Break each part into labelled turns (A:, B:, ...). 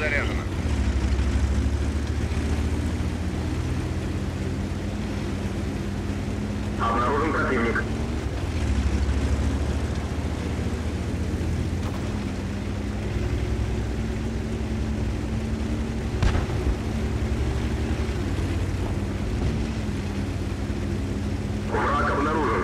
A: заряжено.
B: Обнаружен противник. Враг обнаружен.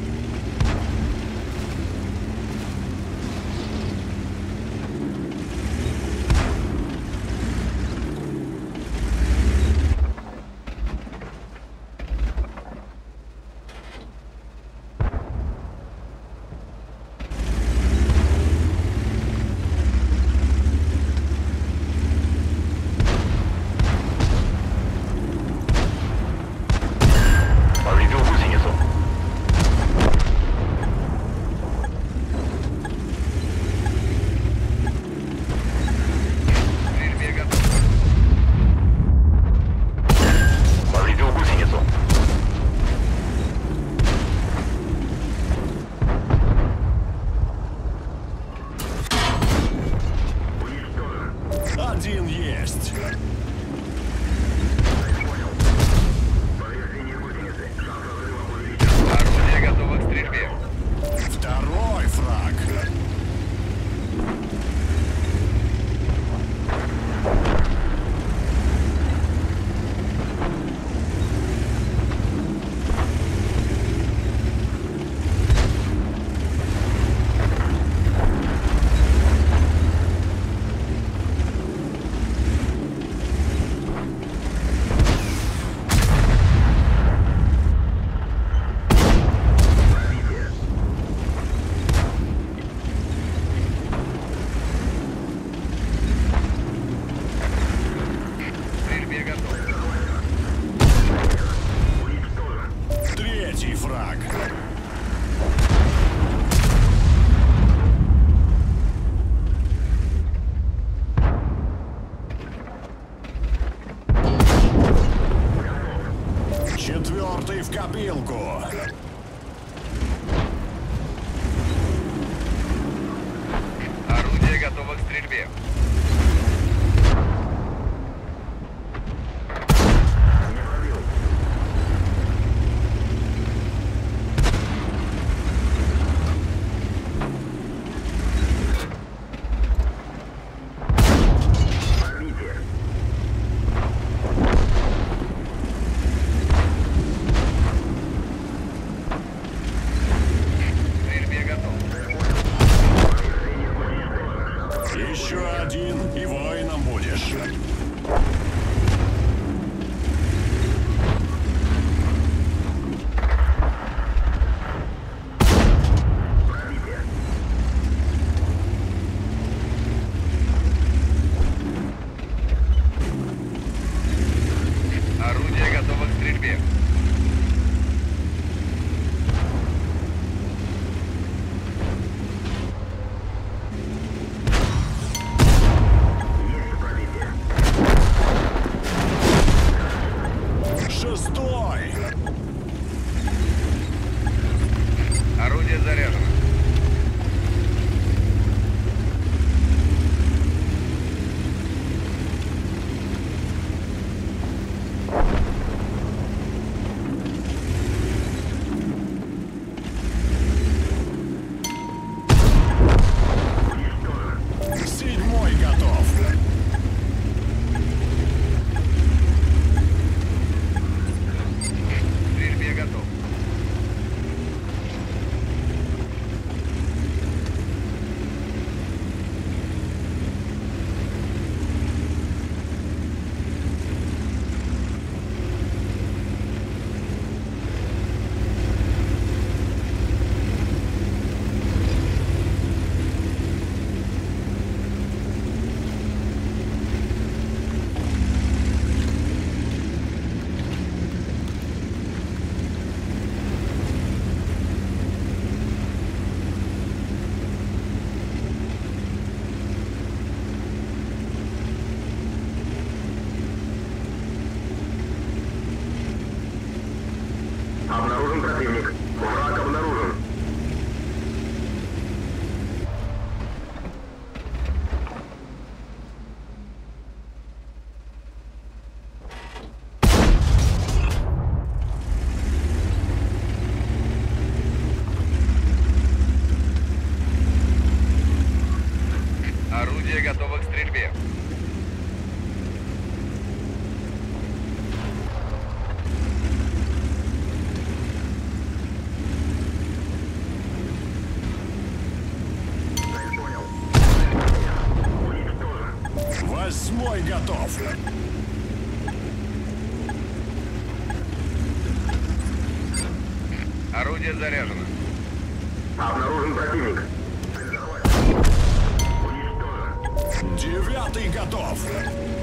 B: Повредил гусеницу.
A: Стрельбе готов.
B: Повредил гусеницу.
C: Один есть.
B: Повреждение гусеницы. Шанс разрыва увеличен.
A: Орудие готово к стрельбе.
C: Второй фраг.
B: Пробитие.
A: Стрельбе готов.
B: Уничтожен.
C: Третий фраг. Четвертый в копилку.
A: Орудие готово к стрельбе.
B: Не пробил. Пробитие.
A: Стрельбе готов.
B: Повреждение уничтожено.
C: Еще один, и воином будешь.
B: Пробитие.
A: Орудие готово к стрельбе.
B: Есть пробитие.
C: Шестой.
A: Орудие заряжено.
B: Уничтожен.
C: Седьмой готов.
A: Стрельбе готов.
C: Восьмой готов.
A: Орудие заряжено.
B: Обнаружен противник. Цель захвачена. Уничтожен.
C: Девятый готов.